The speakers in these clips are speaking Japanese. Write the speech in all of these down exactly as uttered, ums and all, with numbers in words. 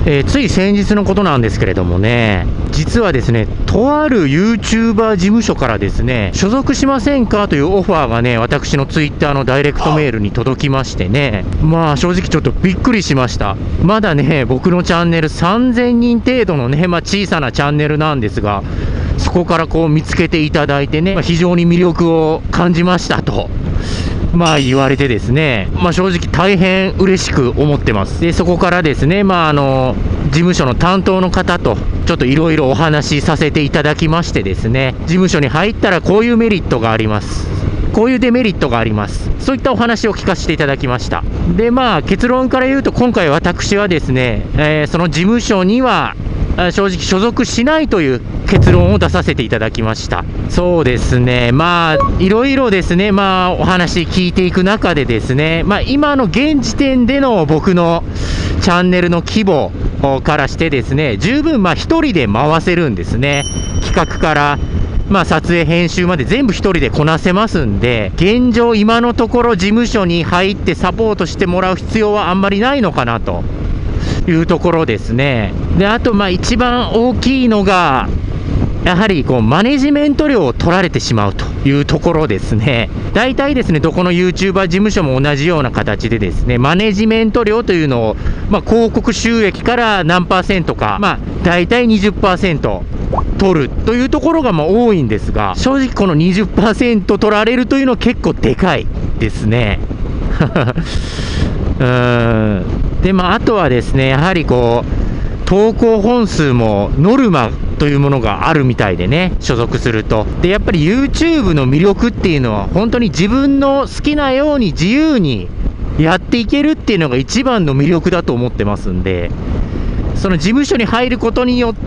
えー、つい先日のことなんですけれどもね、実はですね、とある YouTuber 事務所からですね、所属しませんかというオファーがね、私の Twitter のダイレクトメールに届きましてね、まあ正直ちょっとびっくりしました。まだね、僕のチャンネルさんぜんにん程度のね、まあ小さなチャンネルなんですが、そこからこう見つけていただいてね、まあ、非常に魅力を感じましたと。まあ言われてですね、まあ正直大変嬉しく思ってます。で、そこからですね、まああの、事務所の担当の方とちょっといろいろお話しさせていただきましてですね、事務所に入ったらこういうメリットがあります。こういうデメリットがあります。そういったお話を聞かせていただきました。で、まあ結論から言うと今回私はですね、えー、その事務所には正直所属しないという結論を出させていただきました。そうですね、まあいろいろですね、まあお話聞いていく中でですね、まあ今の現時点での僕のチャンネルの規模からしてですね、十分まあ一人で回せるんですね。企画からまあ撮影編集まで全部一人でこなせますんで、現状今のところ事務所に入ってサポートしてもらう必要はあんまりないのかなというところですね。で、あとまあ一番大きいのがやはりこうマネジメント料を取られてしまうというところですね。大体ですね、どこの YouTuber 事務所も同じような形でですね、マネジメント料というのを、まあ、広告収益から何パーセントか、まあ、大体 にじゅっパーセント 取るというところがまあ多いんですが、正直この にじゅっパーセント 取られるというのは結構でかいですね。うーんで、まあ、あとはですね、やはりこう投稿本数もノルマというものがあるみたいでね、所属すると。で、やっぱり YouTube の魅力っていうのは本当に自分の好きなように自由にやっていけるっていうのが一番の魅力だと思ってますんで、その事務所に入ることによって、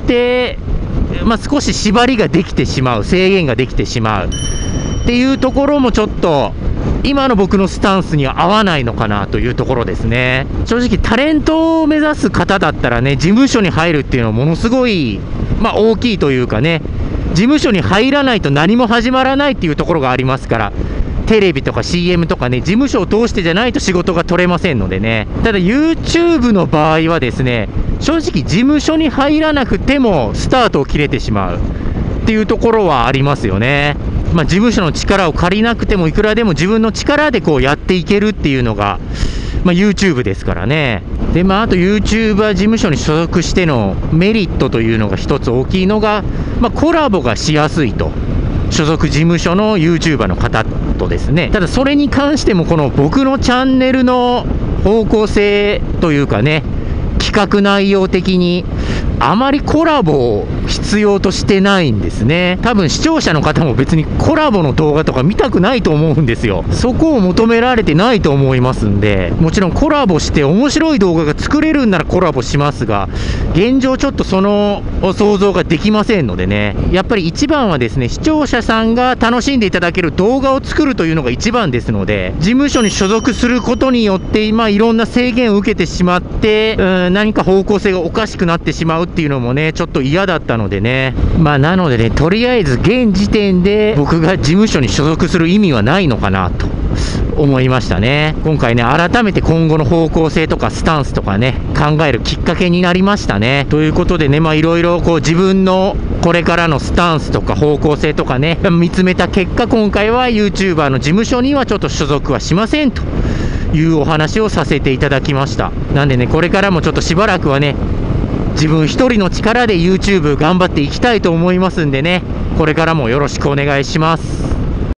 まあ、少し縛りができてしまう、制限ができてしまうっていうところもちょっと今の僕のスタンスには合わないのかなというところですね。正直タレントを目指す方だったらね、事務所に入るっていうのはものすごい、まあ、大きいというかね、事務所に入らないと何も始まらないっていうところがありますから、テレビとか シーエム とかね、事務所を通してじゃないと仕事が取れませんのでね。ただ YouTube の場合はですね、正直事務所に入らなくてもスタートを切れてしまうっていうところはありますよね。まあ、事務所の力を借りなくてもいくらでも自分の力でこうやっていけるっていうのが、まあ、YouTube ですからね。で、まあ、あと YouTuber 事務所に所属してのメリットというのが一つ大きいのが、まあ、コラボがしやすいと。所属事務所の YouTuber の方とですね。ただそれに関してもこの僕のチャンネルの方向性というかね、企画内容的にあまりコラボを必要としてないんですね。多分視聴者の方も別にコラボの動画とか見たくないと思うんですよ。そこを求められてないと思いますんで、もちろんコラボして面白い動画が作れるんならコラボしますが、現状ちょっとその想像ができませんのでね、やっぱり一番はですね、視聴者さんが楽しんでいただける動画を作るというのが一番ですので、事務所に所属することによって今いろんな制限を受けてしまって、うーん何か方向性がおかしくなってしまうっていうのもね、ちょっと嫌だったのでね。まあなのでね、とりあえず現時点で僕が事務所に所属する意味はないのかなと思いましたね。今回ね、改めて今後の方向性とかスタンスとかね、考えるきっかけになりましたね。ということでね、まあいろいろこう自分のこれからのスタンスとか方向性とかね、見つめた結果、今回は YouTuber の事務所にはちょっと所属はしませんというお話をさせていただきました。なんでね、これからもちょっとしばらくはね、自分一人の力で YouTube 頑張っていきたいと思いますんでね、これからもよろしくお願いします。